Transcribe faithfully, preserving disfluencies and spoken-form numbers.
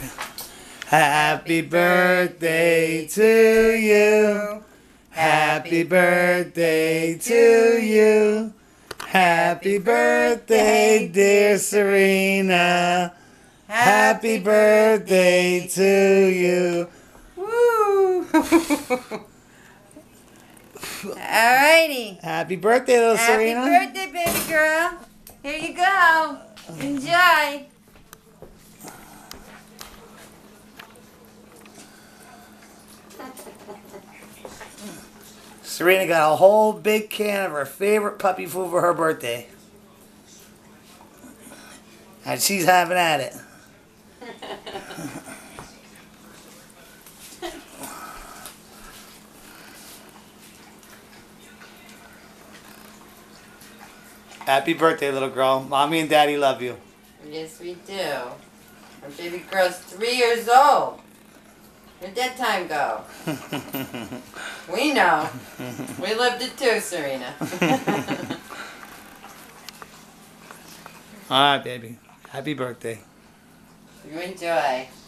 Happy birthday to you. Happy birthday to you. Happy birthday, dear Sirena. Happy birthday to you. Woo! Alrighty. Happy birthday, little Happy Sirena. birthday, baby girl. Here you go. Enjoy. Sirena got a whole big can of her favorite puppy food for her birthday. And she's having at it. Happy birthday, little girl. Mommy and Daddy love you. Yes, we do. Our baby girl's three years old. Where'd that time go? We know. We lived it too, Sirena. All right, baby. Happy birthday. You enjoy.